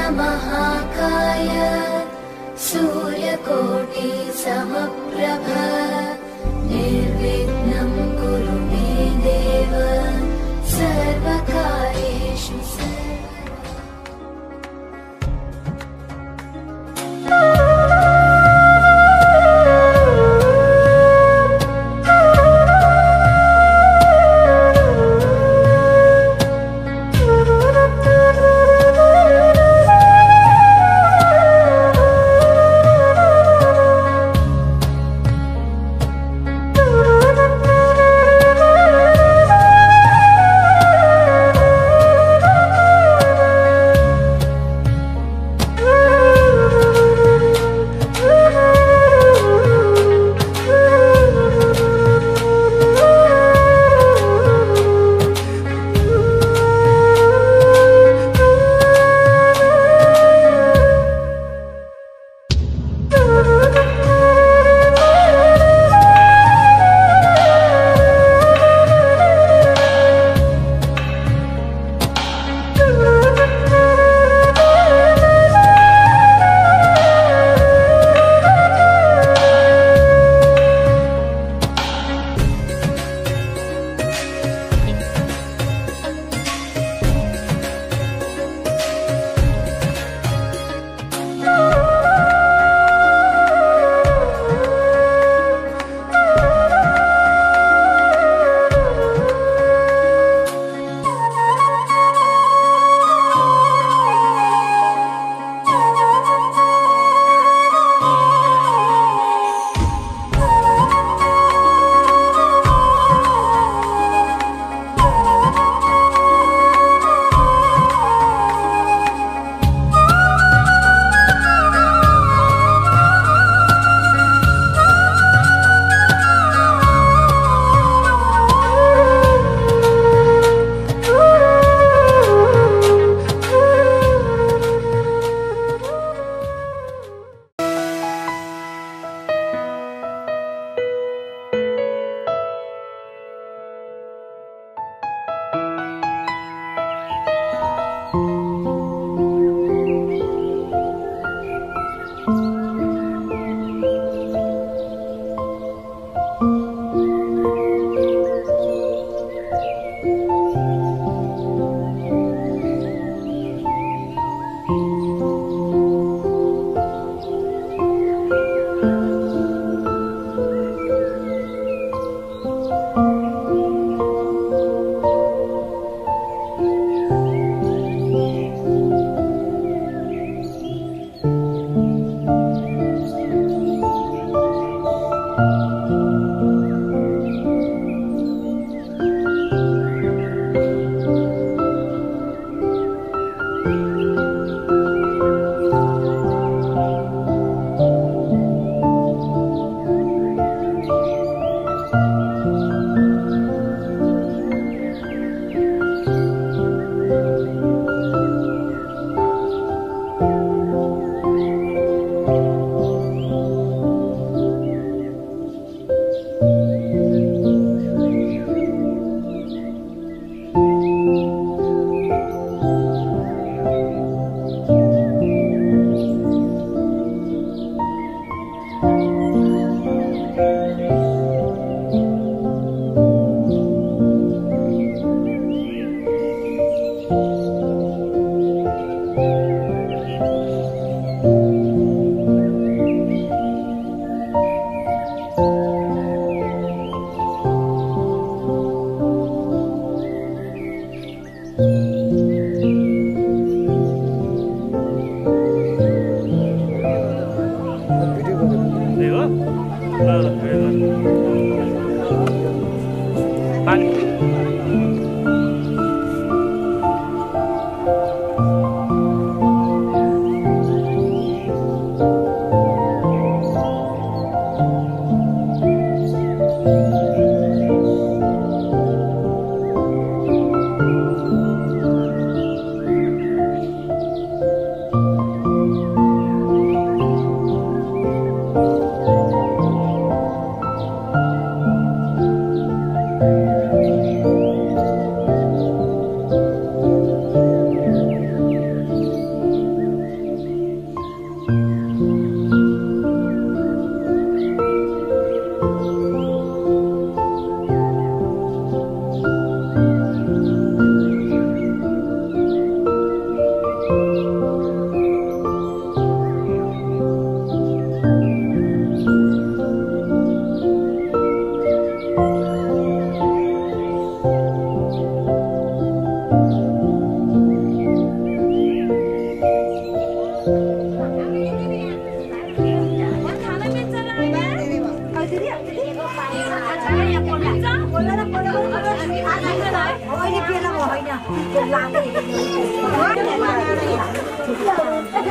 वक्रतुण्डमहाकाय सूर्यकोटि समप्रभ निर्विघ्नं कुरु मे देव सर्वकार्येषु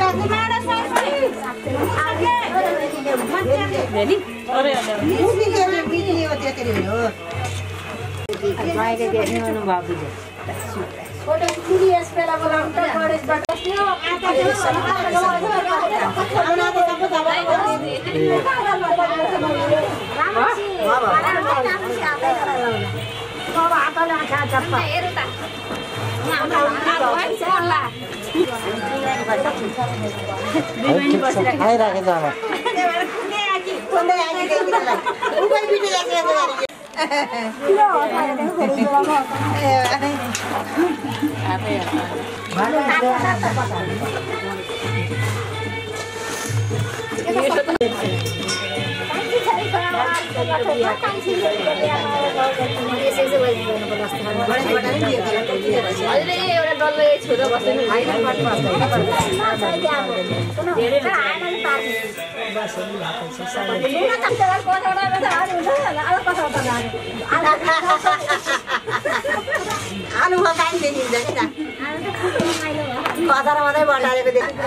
आलु मकाइ देखिन्छ नि त बजार मात्रै बटारेको देखिन्छ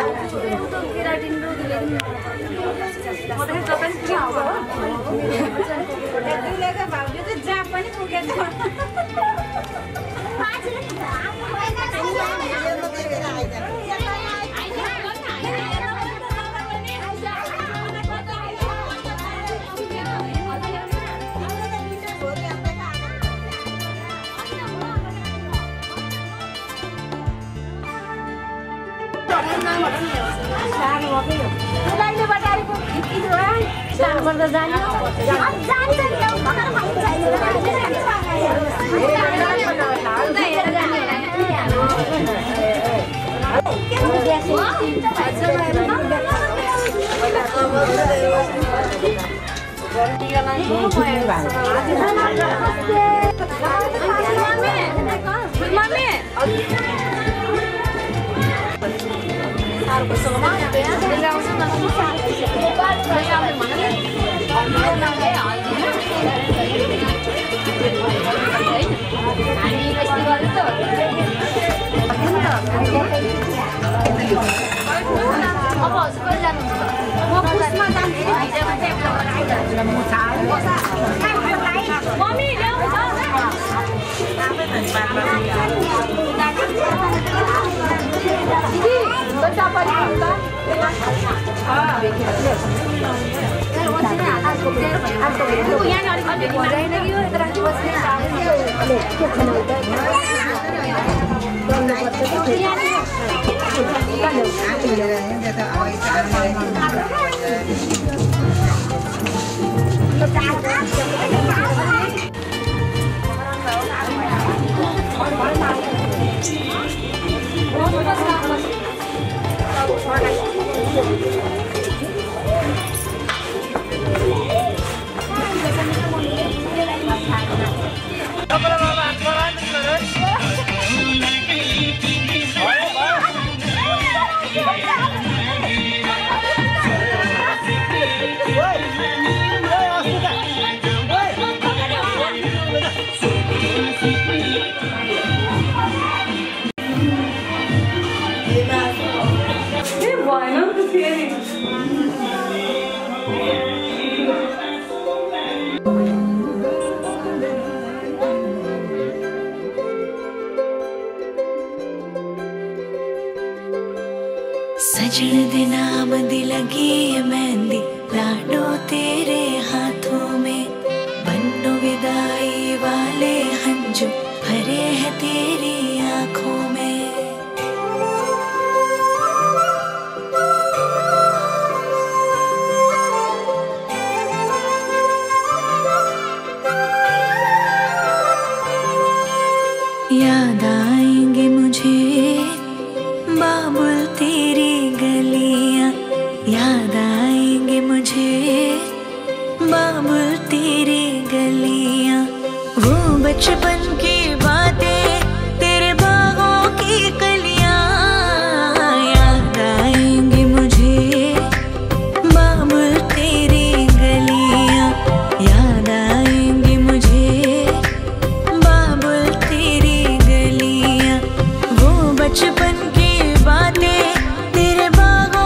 सजन दे नाम दी लगी है मेहंदी लाडो तेरे हाथों में बन्नो विदाई वाले हंजू भरे हैं तेरी आंखों में याद आएंगे मुझे बाबुल तेरी गलियां याद आएंगे मुझे बाबुल तेरी गलियां वो बचपन की बातें तेरे बागों की कलियां याद आएंगे मुझे बाबुल तेरी गलियां याद आएंगे मुझे बाबुल तेरी गलियां वो बचपन की बातें तेरे बागों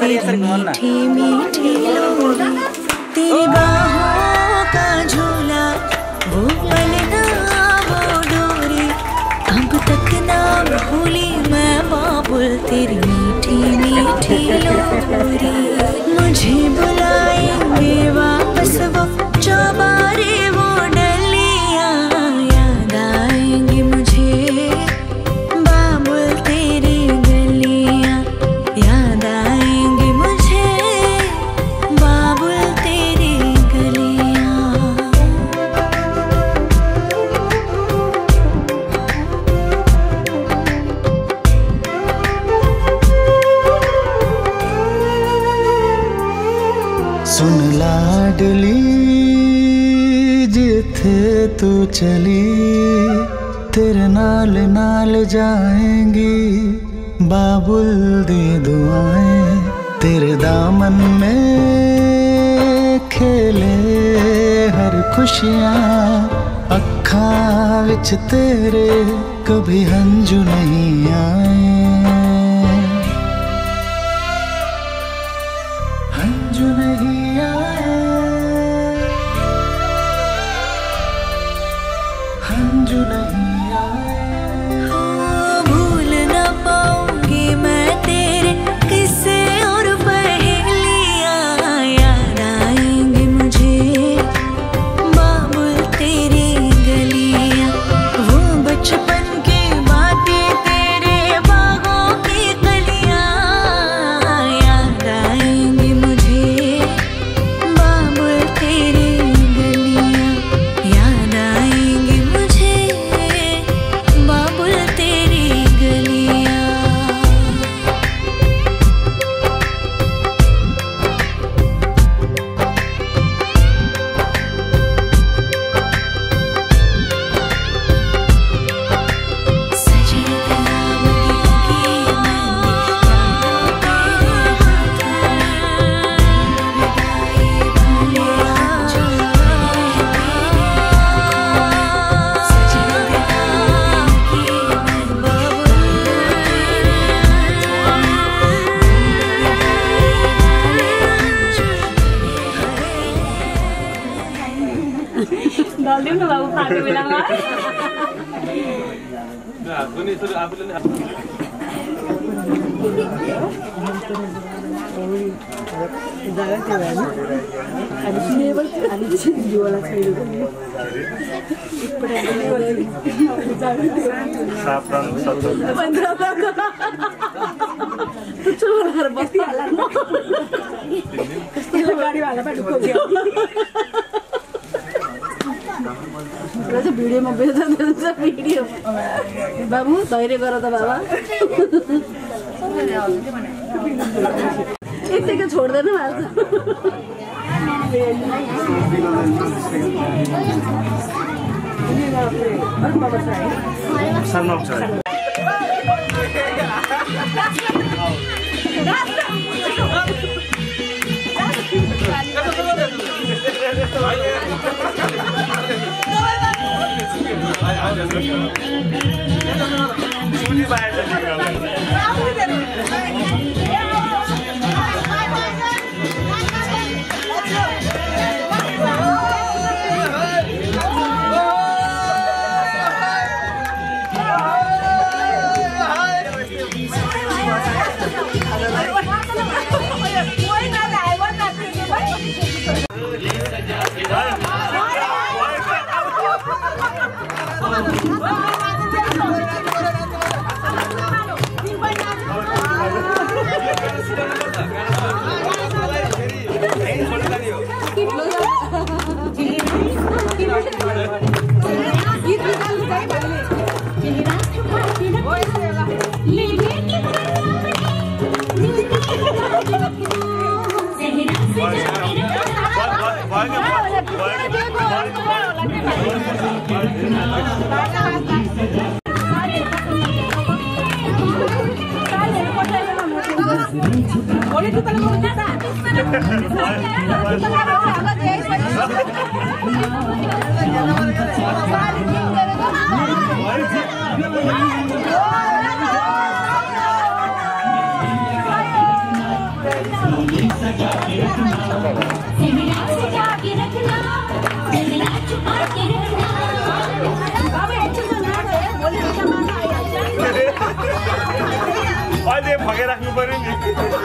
तेरी मीठी मीठी लोरी, तेरी बाहों का झूला, वो पलना वो डोरी, अब तक ना भूली मैं बाबुल तेरी मीठी मीठी लोरी। मुझे बुलाएंगे वापस वो चौबारे वो डलियां, याद आएंगी मुझे बाबुल तेरी गलियां, याद आएंगी मुझे बाबुल तेरी गलियां। सुन लाडली जिथे तू चली, तेरे नाल नाल जाएंगी बाबुल दी दुआएं, तेरे दामन में खेले हर खुशियां, अखां विच तेरे कभी हंजू नहीं आए, हंजू नहीं आए, हंजू नहीं आए। हो भूल न पाऊंगी मैं तेरे किस्से और पहेलियां, याद आएंगी मुझे बाबुल तेरी गलियां, वो बचपन की बातें तेरे बागों की कलियां, याद आएंगी मुझे बाबुल तेरी गलियां, याद आएंगी मुझे बाबुल तेरी गलियां। Dalim na bago pa kami lang ay. Video में भिडियो बाबू धैर्य गर त बाबा एक सेकेन्ड छोड्दैन अहिले फगेराख्नु पर्यो नि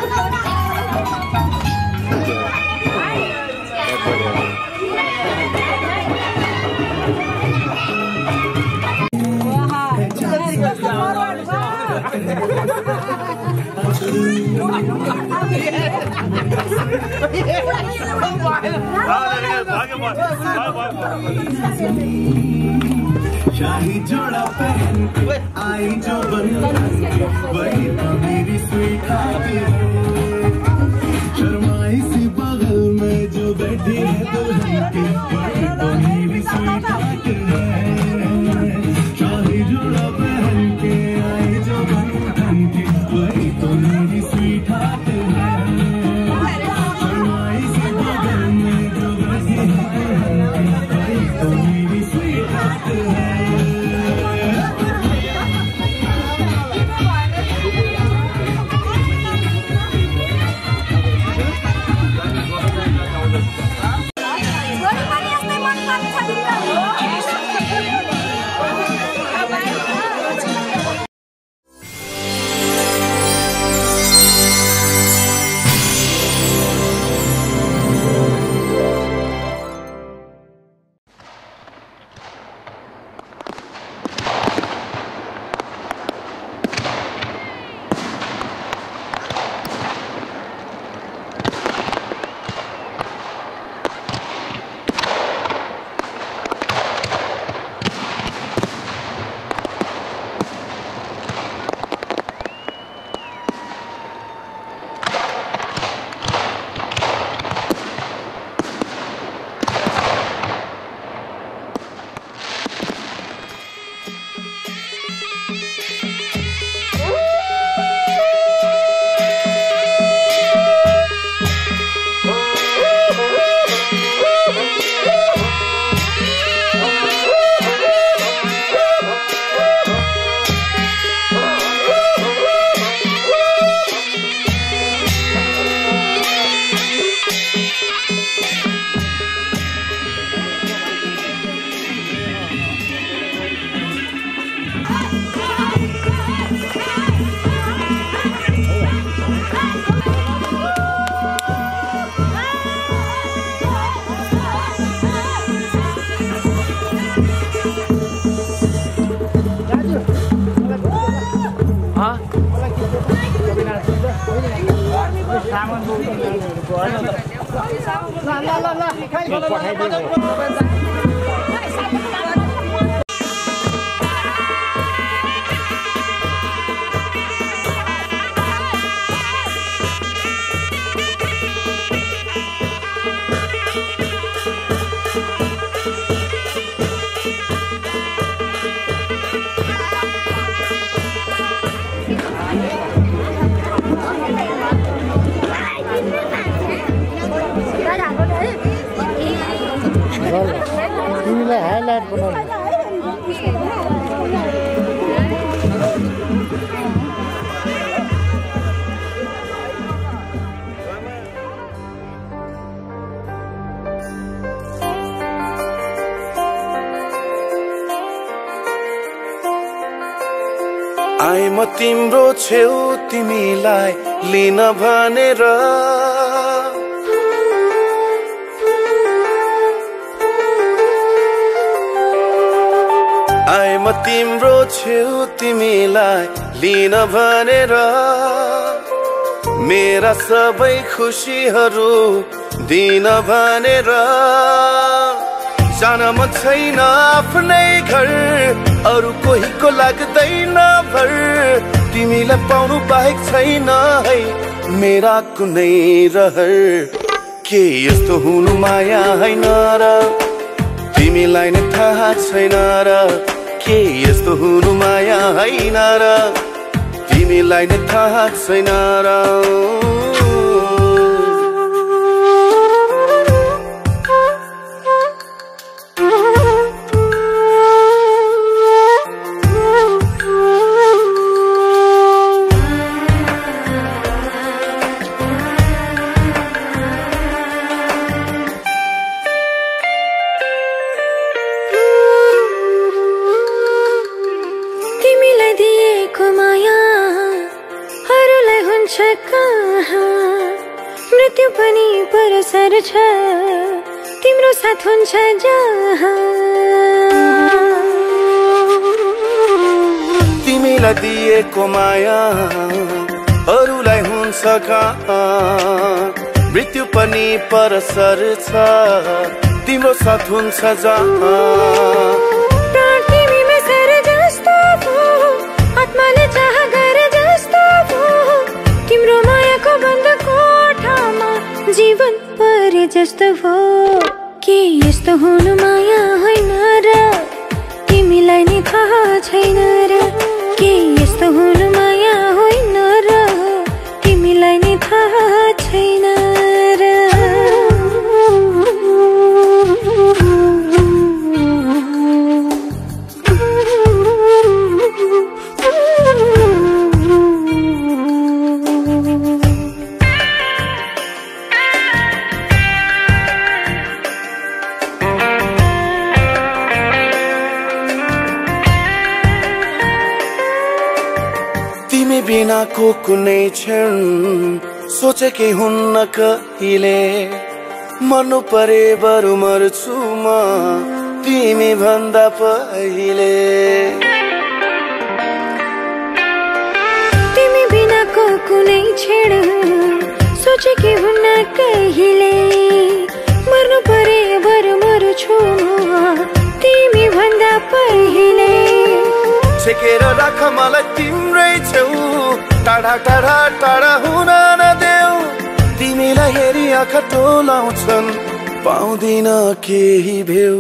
शाही जोड़ा पहन के आई जो वही तो मेरी स्वीट हार्ट है। शर्माई सी बगल में जो बैठी है दुल्हन की वही तो मेरी स्वीट हार्ट है। शाही जोड़ा पहन के आई जो बंधन की वही तो मेरी स्वीट हार्ट है। शर्माई सी बगल में जो बैठी है दुल्हन की वही तो मेरी स्वीट हार्ट है। हाइलाइट बनाउनु आइ म तिम्रो छेउ तिमीलाई लिन भनेर आइ म तिम्रो छेउ तिमीलाई लिन भनेर मेरा सबै खुशीहरू दिन भनेर जान मन छैन आफ्नै घर अरु कोहीको लाग्दैन भर तिमीलाई पाउनु बाहेक छैन है मेरा कुनै रहर के यस्तो हुनु माया हैन र तिमीलाई नै थाहा छैन र के यस्तो हुनु माया हैन र तिमीलाई नै थाहा छैन र मृत्यु पनि परसर छ तिम्रो साथ हुन्छ जहाँ तिमीलाई दिएको माया अरूलाई हुन्छ कहाँ मृत्यु पनि परसर छ तिम्रो साथ हुन्छ जहाँ प्राण तिमीमा सर जस्तो भो आत्माले चाह गरे जस्तो भो तिम्रो मायाको बन्द कोठामा जीवन परे जस्तो भो के यस्तो हुनु माया होइन र तिमीलाई नि थाहा छैन र के यस्तो हुनु माया होइन र तिमीलाई नि थाहा छैन र बिनाको कुनै क्षण सोचेकै हुन्न कहिले मर्नु परे बरु मर्छु म तिमी भन्दा पहिले तिमी बिनाको कुनै क्षण सोचेकै हुन्न कहिले मर्नु परे बरु मर्छु म तिमी भन्दा पहिले छेकेर राख मलाई तिम्रै छेउ टाढा टाढा टाढा हुन नदेऊ तिमीलाई हेरी आँखा टोलाउँछन् पाउँदिन केही भेउ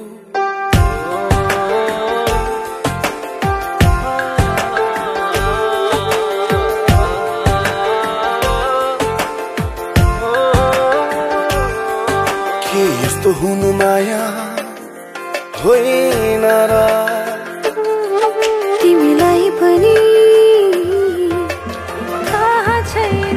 के यस्तो हुनु माया होइन र तिमीलाई पनि थाहा छैन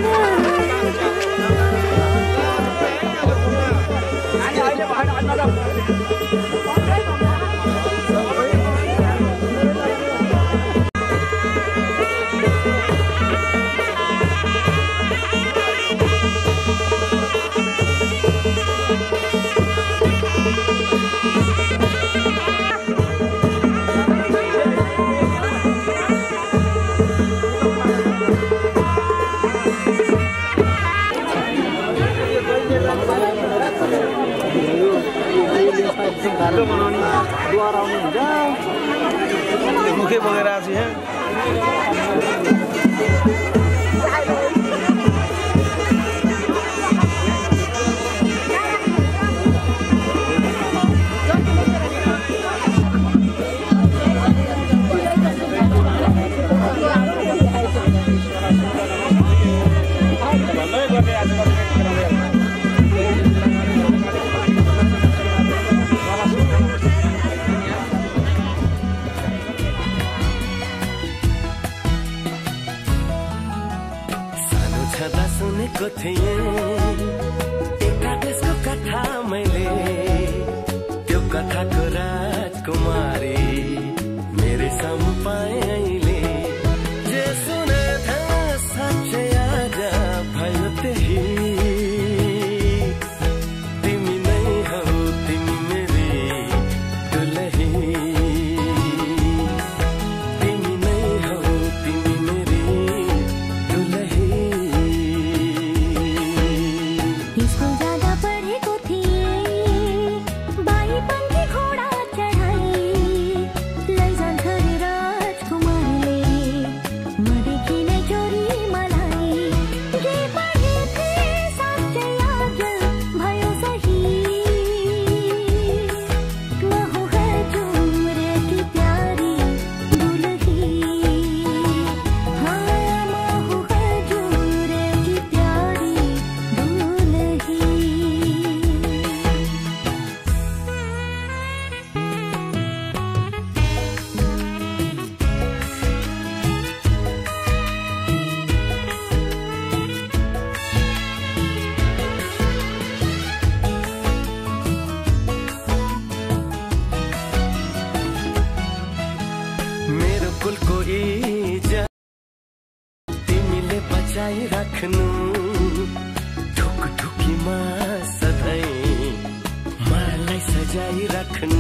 मुखे बगेर आएको छु यहाँ सुनेको थिएँ एउटा देशको कथा मैले त्यो कथाको राजकुमारी मेरै सामु पाएँ अहिले जे सुने था साँच्चै आज भयो त्यही तिमी नै हौ तिमी मेरी दुलही तिमी नै हौ तिमी मेरी दुलही स्कुल जाँदा पढेको थिएँ बाई पंखी घोडा चढाई लैजान्थ्यो रे राजकुमारले मदेखि नै चोरी मलाई के पढेथे साँच्चै आज भयो सही म हूँ हजुर की प्यारी दुलही हाँ म हूँ हजुर की प्यारी दुलही मेरो कुलको इज्जत तिमीले बचाइ राख्नु ढुक ढुकढुकीमा सधैँ मलाई सजाई राख्नु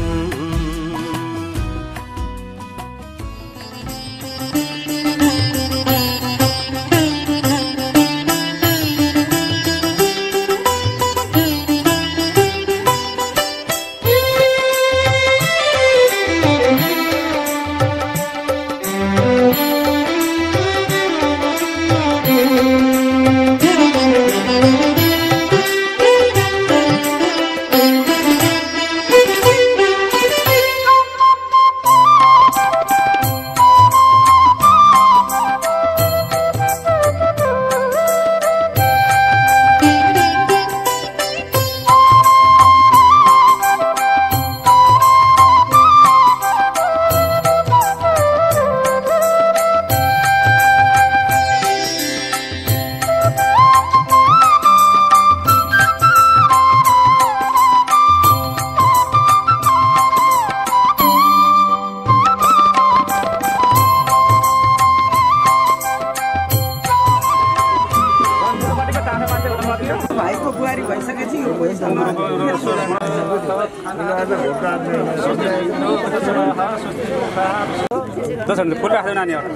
फुल राख्दै नानीहरु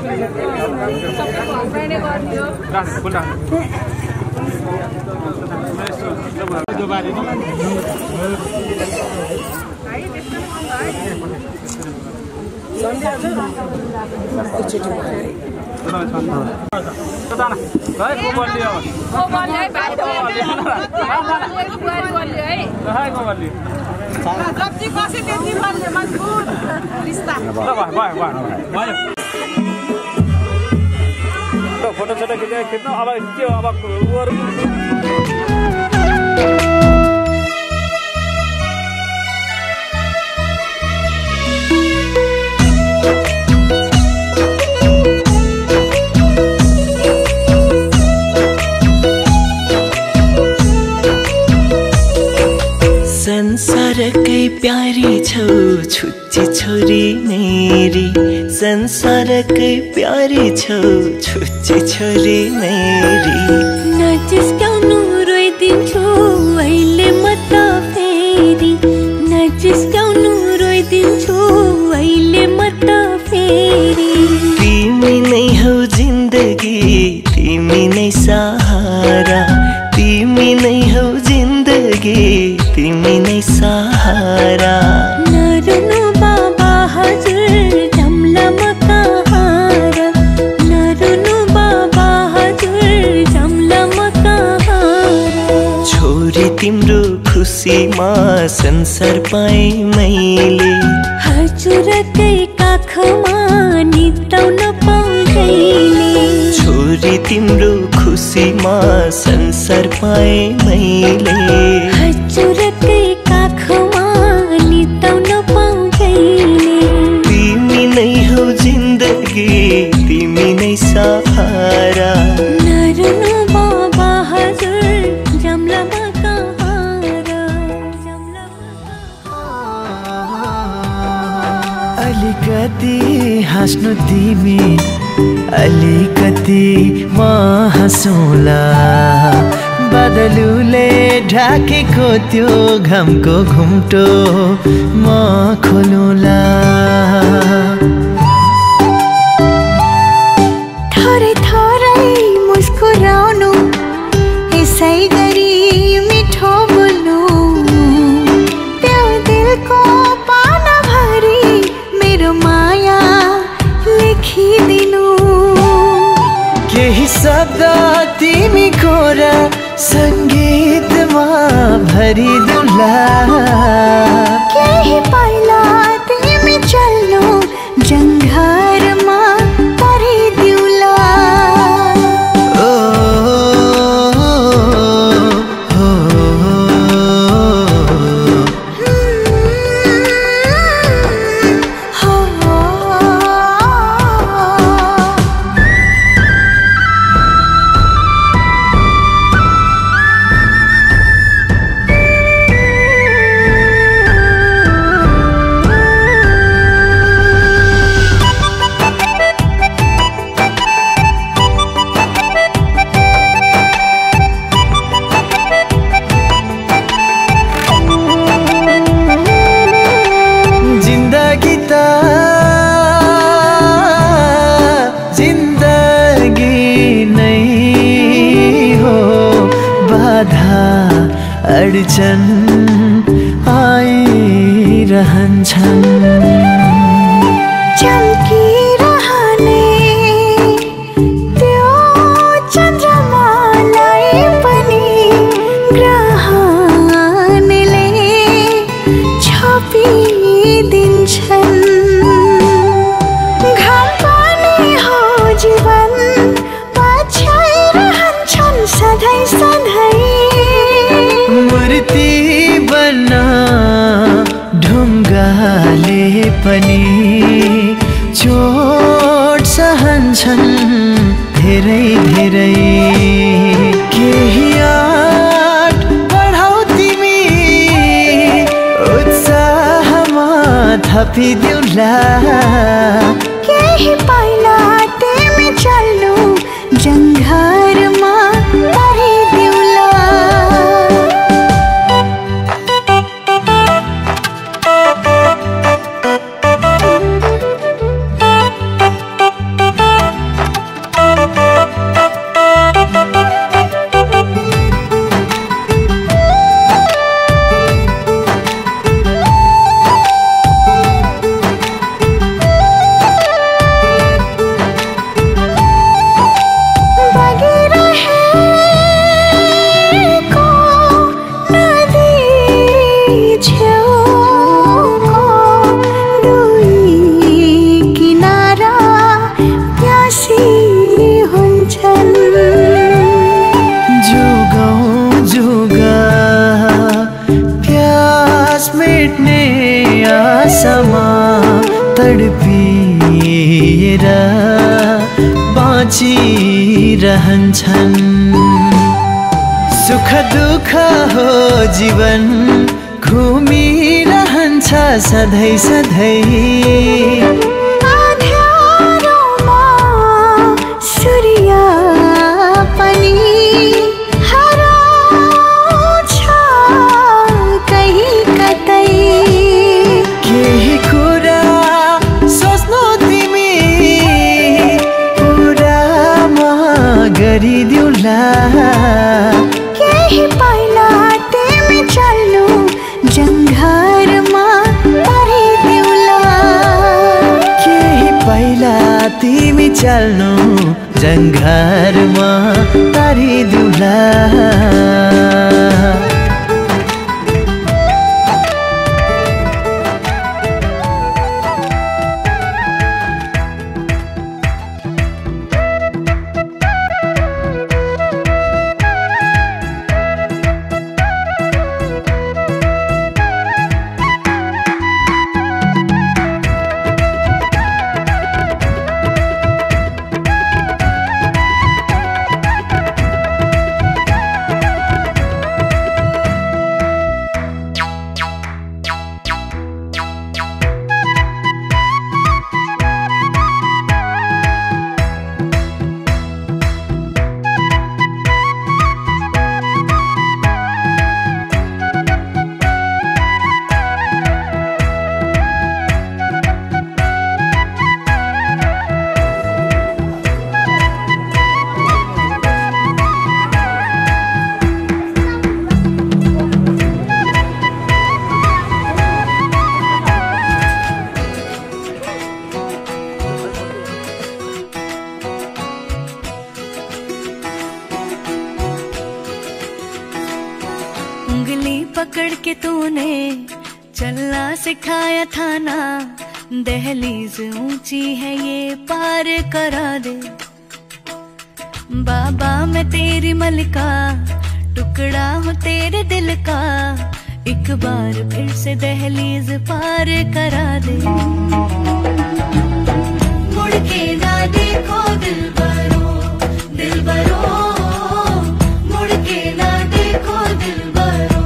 फुल राख्दै फोटो छोटो खिच्नु अब के हो अब संसारकै प्यारी छौ छुच्ची छोरी मेरी संसारकै प्यारी छौ छुच्ची छोरी मेरी नजिस्काउनु रोइदिन्छु अहिले म त फेरि नजिस्काउनु रोइदिन्छु अहिले म त फेरि तिमी नै हौ जिन्दगी तिमी नै सहारा तिमी नै हौ जिन्दगी तिमी नै सहारा नरुनु बाबा हजुर जम्ला म कहाँ नरुनु बाबा हजुर जम्ला म कहाँ छोरी तिम्रो खुसीमा संसार पाएँ मैले हजुरकै काखमा निताउन पाउँदैले छोरी तिम्रो खुसीमा संसार पाएँ मैले हजुरकै काखमा निताउन पाउँदैले तिमी नै हौ जिन्दगी तिमी नै सहारा नरुनु बाबा हजुर जम्लामा अलिकति हाँस्नु तिमी अलिकति म हाँसौँला बादलुले ढाकेको त्यो घामको घुम्टो म खोलौँला थोरै थोरै मुस्कुराउनु यसै गरी मिठो बोल्नु त्यो दिलको पानाभरि मेरो माया लेखिदिनु केही शब्द तिमीको र सङ्गीतमा भरिदुला केही पाइला तिमी चल्नु जङ्घरमा परिदिउला ओ अडचन आइरहन्छन्। चम्किरहने त्यो चन्द्रमालाई पनि ग्रहणले छोपिदिन्छन्। घाम पनि हो जीवन पछ्याइरहन्छन् सधैँ सधैँ। मूर्ति बन्न ढुङ्गाले पनि चोट सहन्छन् धेरै धेरै। केही आँट बढाऊ तिमी उत्साहमा थपिदिउँला। केही पाइला तिमी चल्नु जङ्घरमा तरिदिउँला। तडपिएर बाँचिरहन्छन्। सुख दुःख हो जीवन घुमिरहन्छ सधैँ सधैँ। आँध्यारोमा सूर्य पनि हराउँछ कहीँ कतै। केही कुरा सोच्नु तिमी पुरामा गरिदिउँला। केही पाइला तिमी चल्नु जङ्घरमा तरिदिउँला। केही पाइला तिमी चल्नु जङ्घरमा तरिदिउँला। पकड़ के तूने चलना सिखाया था ना। दहलीज ऊंची है ये पार करा दे। बाबा मैं तेरी मलिका, टुकड़ा हूँ तेरे दिल का। एक बार फिर से दहलीज पार करा दे। मुड़ के ना देखो दिलबरो, दिलबरो। मुड़ के ना देखो दिलबरो,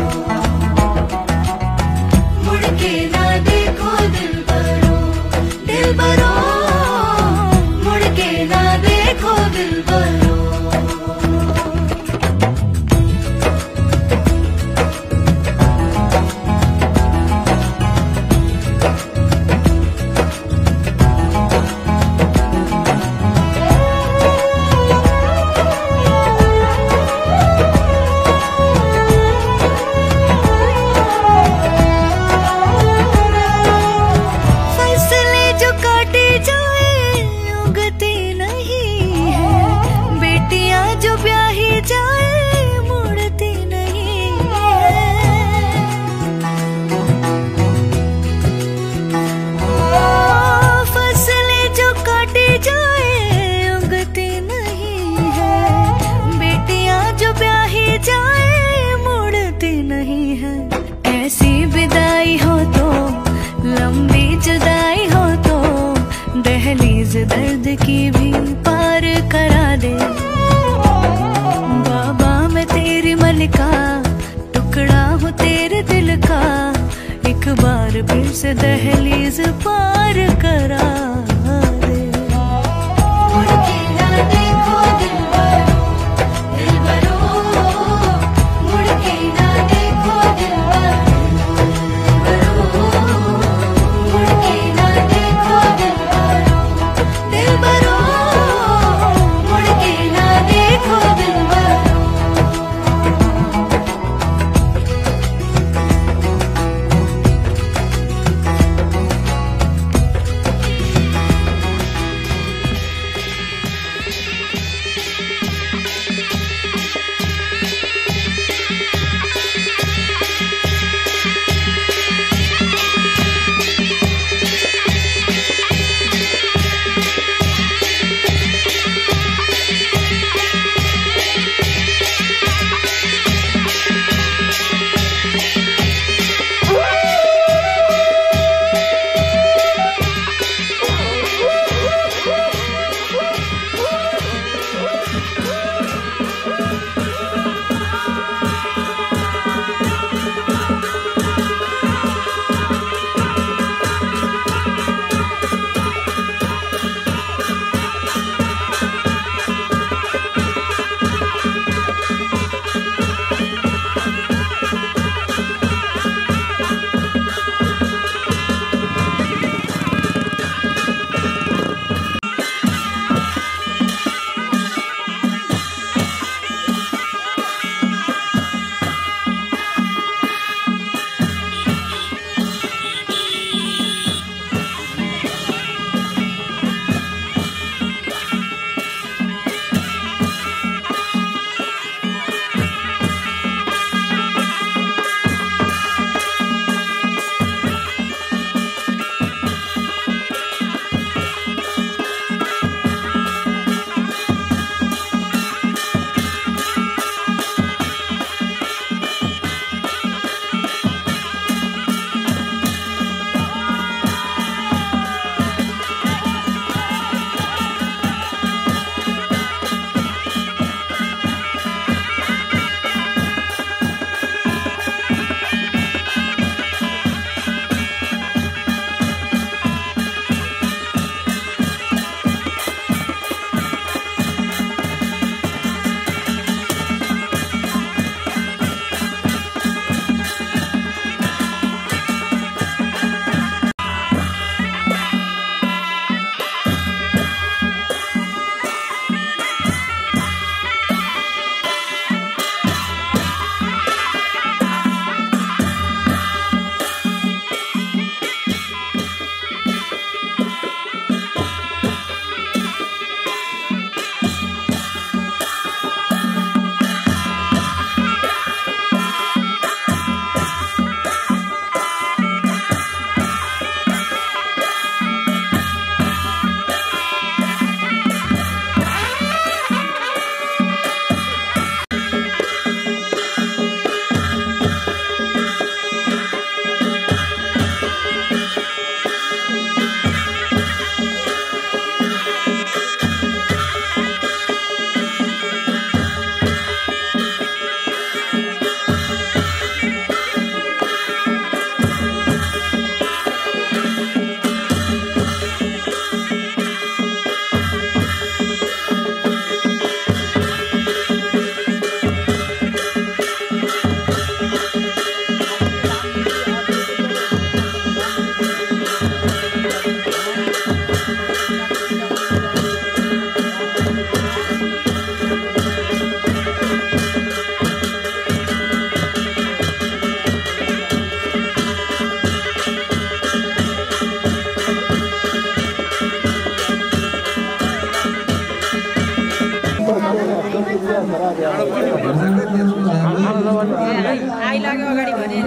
मुड़ के ना देखो दिलबरो, दिलबरो। मुड़ के ना देखो दिलबरो। फिर से दहलीज पार करा दे। मुड़ के ना देखो दिलबरो, दिलबरो, मुड़ के ना देखो दिलबरो, मुड़ के ना देखो दिलबरो, दिलबरो, मुड़ के ना देखो दिलबरो। आइलाग्यो अगाडि भने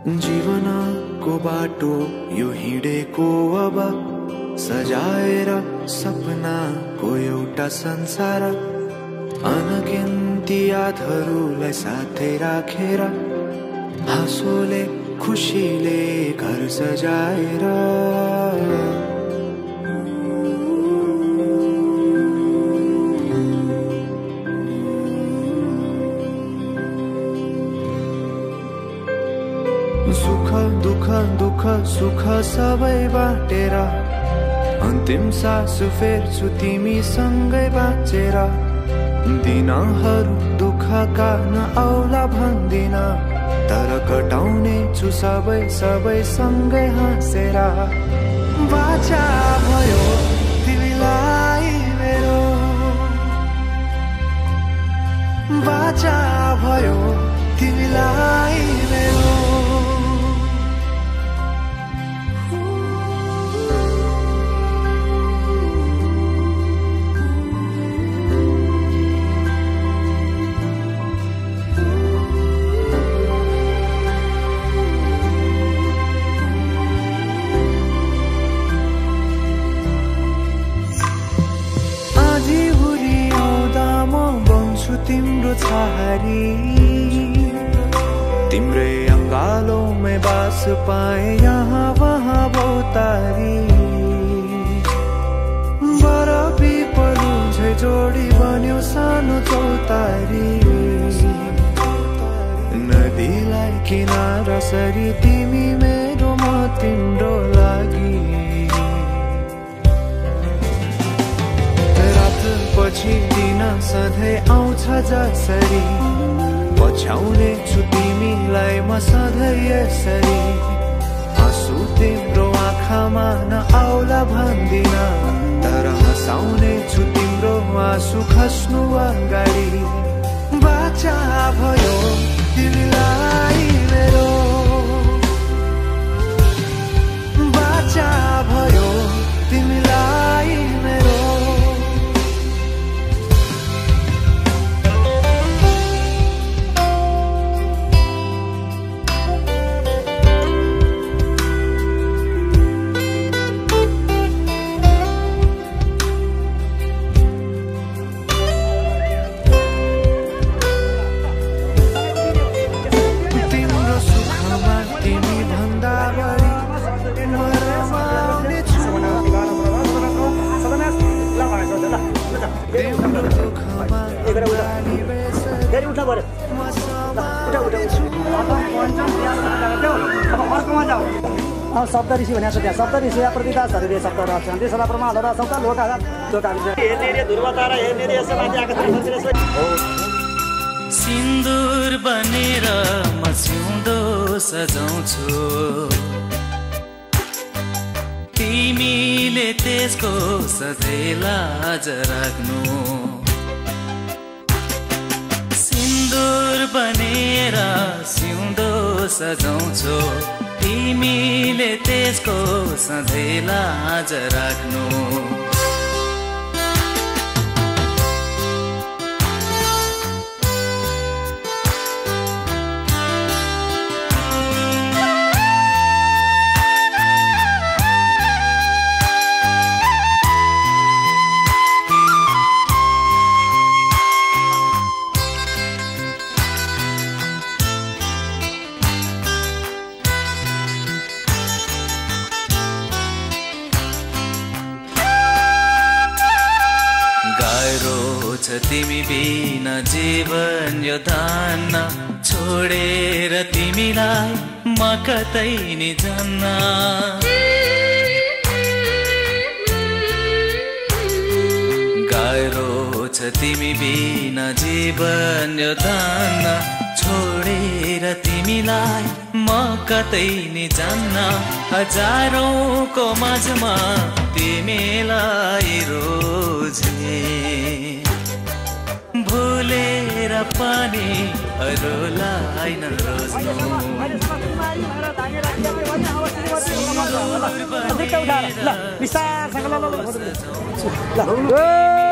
जीवनको बाटो यो हिँडेको अब सजाएर सपनाको एउटा संसार अनगिन्ती यादहरूलाई साथै राखेर हाँसोले खुसीले घर सजाएर सुख दुःख दुःख सुख सबै बाटेर अन्तिम सास फेर्छु तिमीसँगै बाँचेर दिनहरू दुःखका नआउला भन्दिन तर कटाउने छु सबै सबै सँगै हाँसेर बाचा भयो तिमीलाई मेरो बाचा भयो तिमीलाई मेरो तिम्रो छहारी तिम्रै अंगालों में बास पाए यहाँ वहाँ बहुतारी बरफी पलु झै जोडी बन्यो सानो चौतारी नदीलाई किनारा सरी तिमी मेरो म तिम्रो लागि पछि दिन सधैँ आउँछ जसरी पछ्याउने छु तिमीलाई म सधैँ यसरी आँसु तिम्रो आँखामा नआउला भन्दिन तर हँसाउने छु तिम्रो आँसु खस्नु अगाडि बाचा भयो तिमीलाई मेरो बाचा भयो तिमीलाई मेरो शब्द ऋषि भनेको छ त्यहाँ शब्द ऋषि प्रतिदासहरूले शब्द रक्षन्ति सदा प्रमाद शब्द लोका सिन्दूर बनेर म सिउँदो सजाउँछु तिमीले त्यसको सधैँ लाज राख्नु सिन्दूर बनेर सिउँदो सजाउँछु तिमीले त्यसको सधैँ लाज राख्नु तिमी बिना जीवन यो धान्न छोडेर तिमीलाई म कतै नि जान्न गाह्रो छ तिमी बिना जीवन यो धान्न छोडेर तिमीलाई म कतै नि जान्न हजारौंको माझमा तिमीलाई रोजे भुलेर पनि अरूलाई नरोज्नु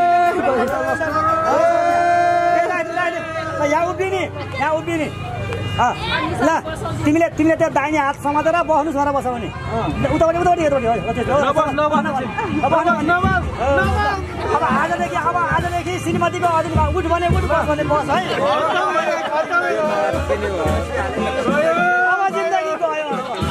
यहाँ उभिने ल तिमीले त्यो दाहिने हात समातेर बस्नु छोरा बसाउने उतापट्टि अब आजदेखि श्रीमतीको अधीनमा उठ भने बस है अब जिन्दगी गयो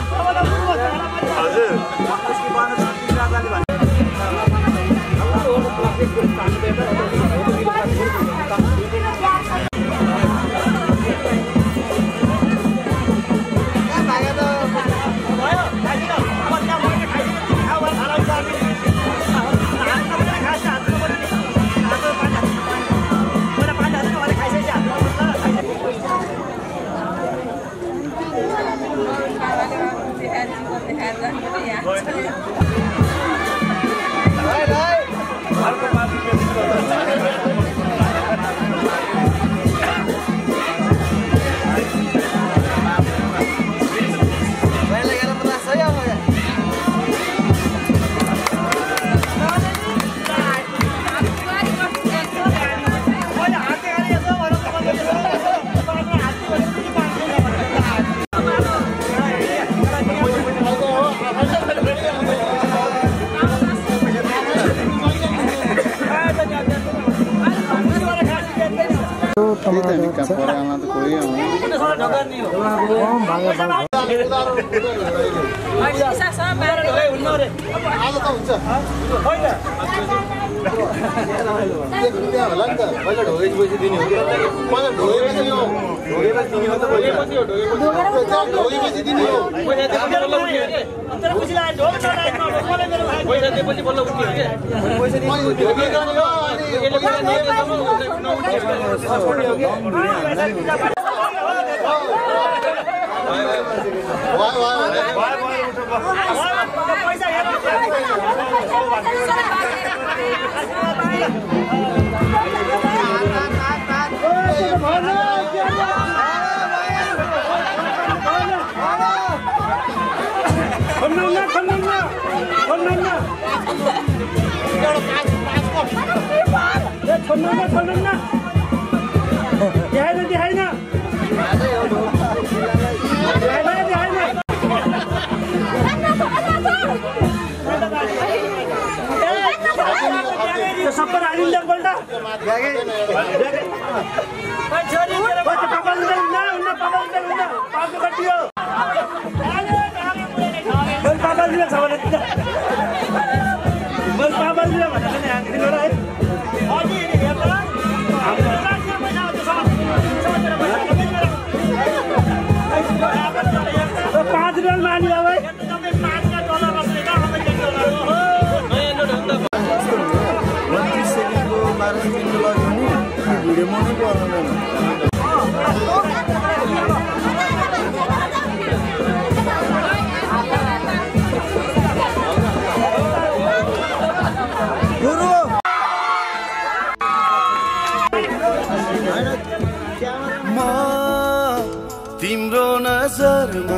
तिम्रो नजरमा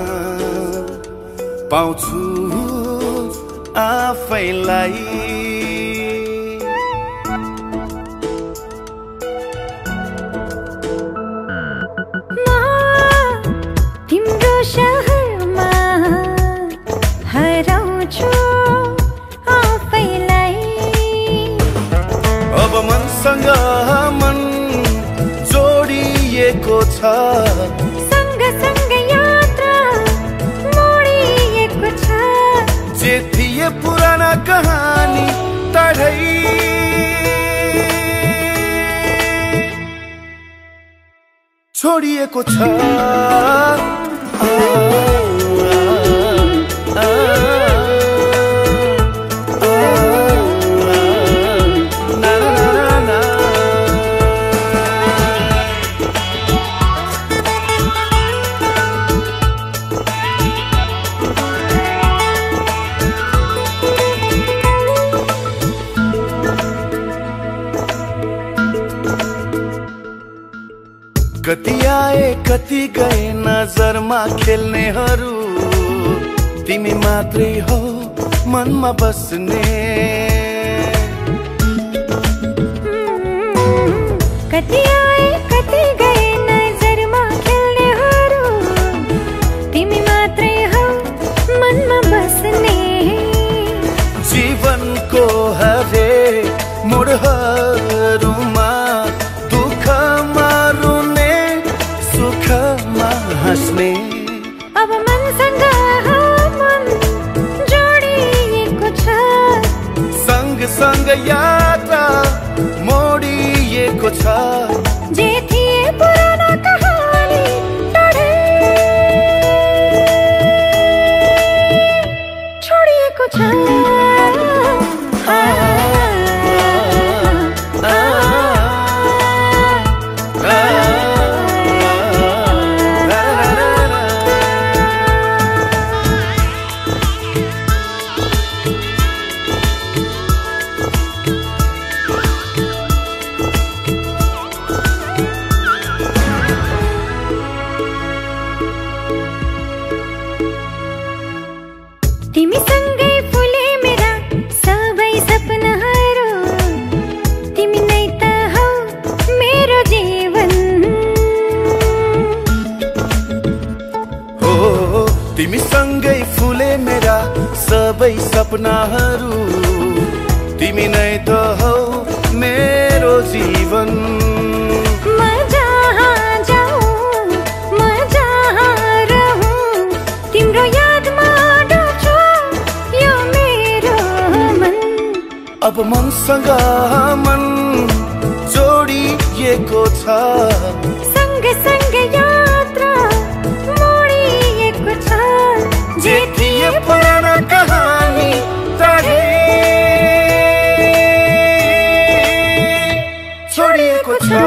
पाउँछु आफैलाई तिम्रो शहरमा हराउँछु आफैलाई अब मनसँग मन जोडिएको छ सँगसँगै यात्रा मोडिएको छ जे थिए पुराना कहानी टाढै छोडिएको छ कति आए कति गए नजरमा खेल्नेहरू तिमी मात्रै हो मनमा बस्ने कति आए कति गए नजरमा खेल्नेहरू मनमा हाँस्ने अब मनसँग मन जोडिएको छ सँगसँग यात्रा मोडिएको छ जे थिए पुरानो कहानी टाढै छोडिएको छ तिमीसँगै फुले मेरा सबै सपनाहरू तिमी नै त हौ मेरो जीवन हो तिमीसँगै फुले मेरा सबै सपनाहरू तिमी नै त हौ मेरो जीवन म जहाँ जाऊँ म जहाँ रहूँ तिम्रो यादमा डुब्छ यो मेरो मन अब मनसँग मन जोडिएको छ सँगसँगै यात्रा मोडिएको छ जे थिए पुरानो कहानी टाढै छोडिएको छ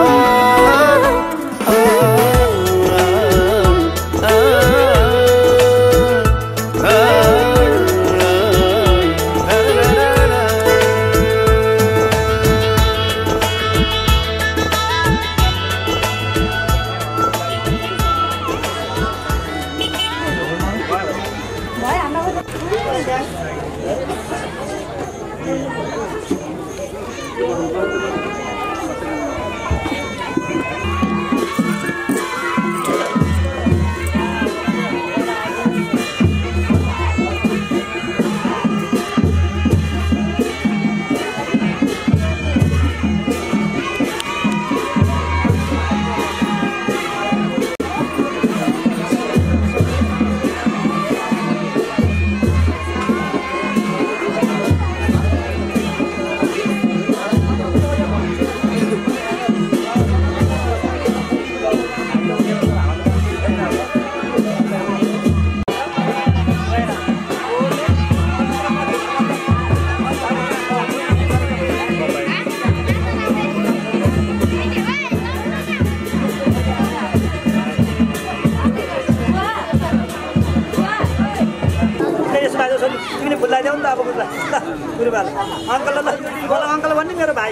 अंकल भन्ने मेरो भाइ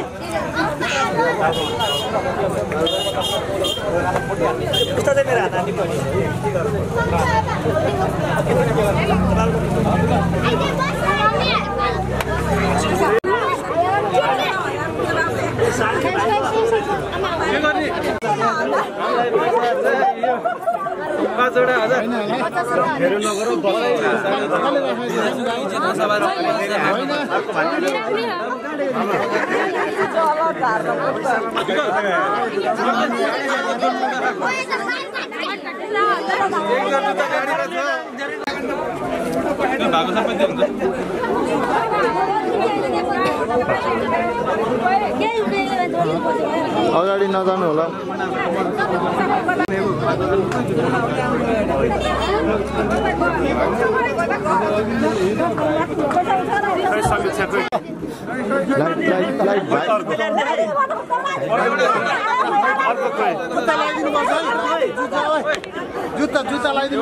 उस्ता चाहिँ मेरो हात अगाडि नजानु होला जुत्ता जुत्ता लगाइदिनु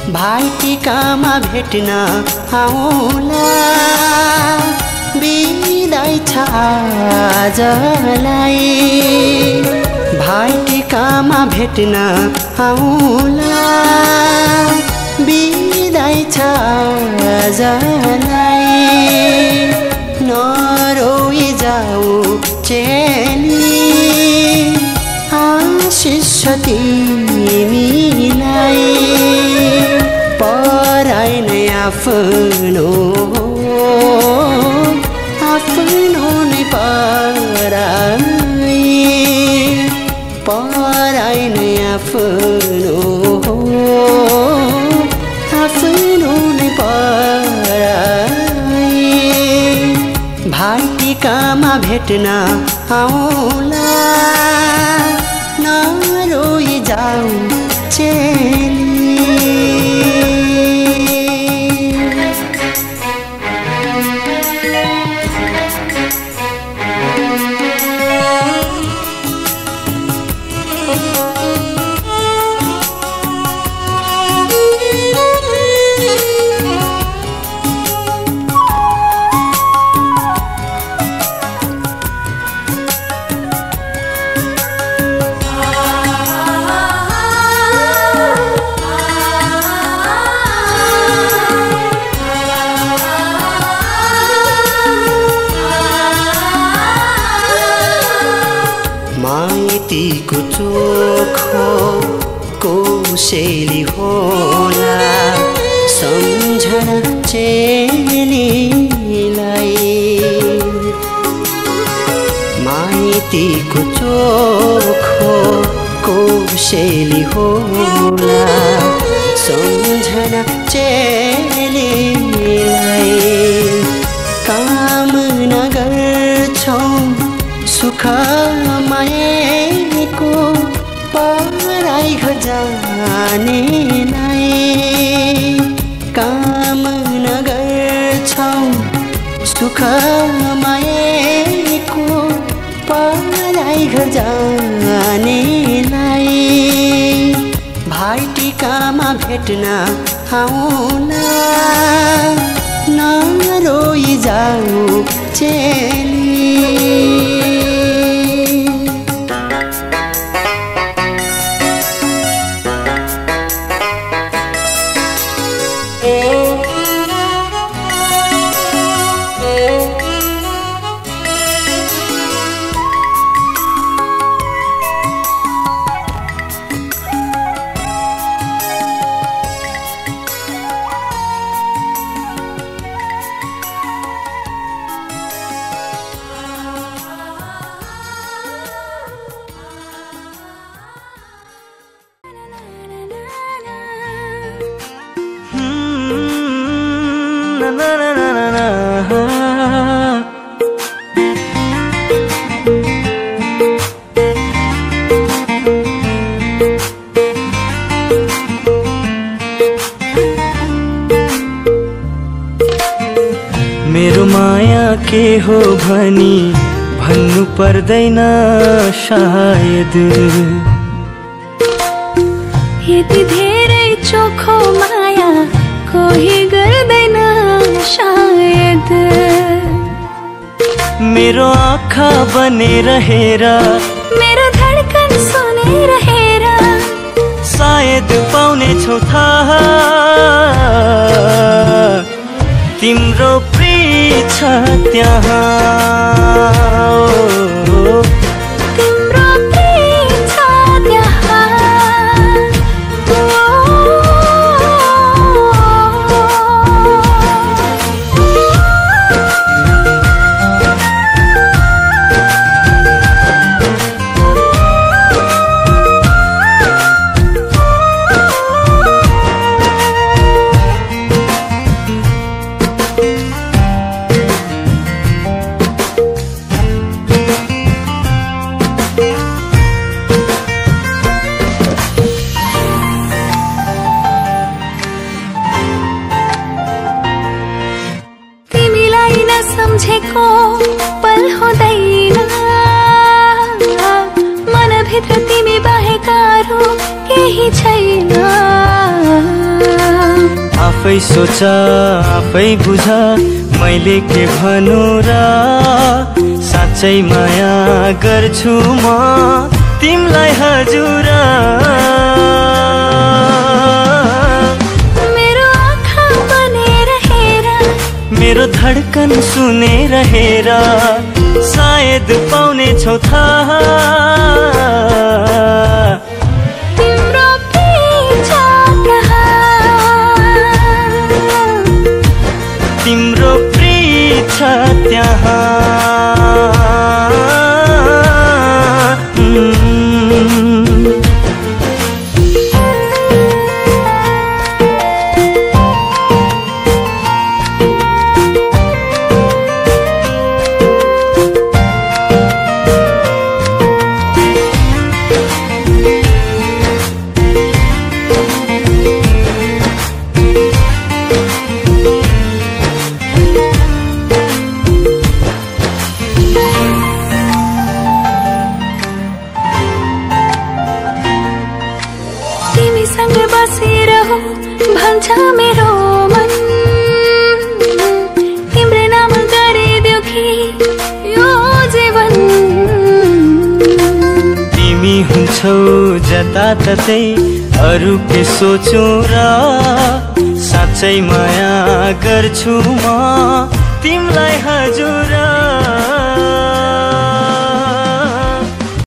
भाइटिकामा भेट्न आउला बिदाई छ आजलाई भाइटिकामा भेट्न आउला बिदाई छ आजलाई नरोई जाऊ चेली आशिष तिमीलाई पराई नै आफ्नो नै पराई पराई नै आफ्नो नै पराई भाइटिकामा भेट्न आउला नरोई जाऊ चेली माइतीको चोखो कोसेली होला सम्झना चेलीलाई माइतीको चोखो कोसेली होला सम्झना चेलीलाई कामना गर्छौं सुख माएको पराई घर जानेलाई कामना गर्छौं सुख माएको पराई घर जानेलाई भाइटिकामा भेट्न आउला नरोई जाऊ चेली मेरो माया के हो भनी भन्नु पर्दैन सायद यति धेरै चोखो माया कोही गर्दैन सायद मेरो आँखा बनेर हेर मेरो धड्कन सुनेर हेर सायद पाउने छौ थाहा तिम्रो प्रिय छ त्यहाँ तिम्रो प्रिय छ त्यहाँ सम्झेको पल हुँदैन मनभित्र तिमी बाहेक अरू केही छैन आफै सोच आफै बुझ मैले के भनु र साँच्चै माया गर्छु म तिमलाई हजुर मेरो आँखा बनेर हेर मेरो धड्कन सुनेर हेर सायद पाउने छौ थाहा तिम्रो पीछा तिम्रो पीछा त्यहाँ भन्छ मेरो मन तिम्रो नाम गरिदेऊ कि यो जीवन तिमी हुन्छौ जताततै अरू के सोचौ र साँच्चै माया गर्छु म तिमलाई हजुर